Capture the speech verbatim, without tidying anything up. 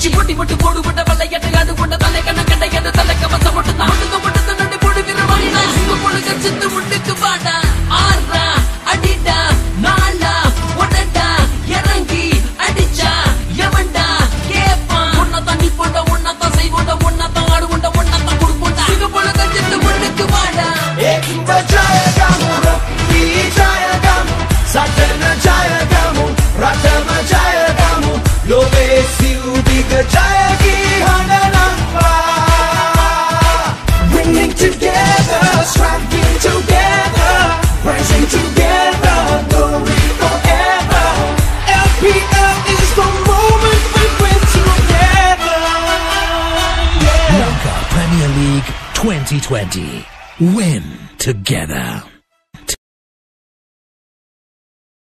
வச்சு பொட்டி பொட்டு போடுபட்ட வளையட்டு அது கொண்ட தலை கண்ண கண்டையது தலை கவச மட்டும் தான் மட்டும் மட்டும் தண்ணி போடு விரவாயினா சிங்க பொழுக சித்து முட்டுக்கு பாடா ஆறா அடிடா நாளா உடடா இறங்கி அடிச்சா எவன்டா கேப்பான் உன்ன தண்ணி போட்ட உன்ன தான் செய்வோட உன்ன தான் ஆடு உண்ட உன்ன தான் குடுப்போண்டா சிங்க பொழுக சித்து முட்டுக்கு பாடா ஏகிந்த ஜாயகாமு ரப்பி ஜாயகாமு சட்டன ஜாயகாமு ரட்டம ஜாயகாமு லோவே சி우디가 ஜாயகி ஹனனப்பா winning together striking together rising together glory forever L P L is the moment we win together yeah. Lanka Premier League twenty twenty. Win together.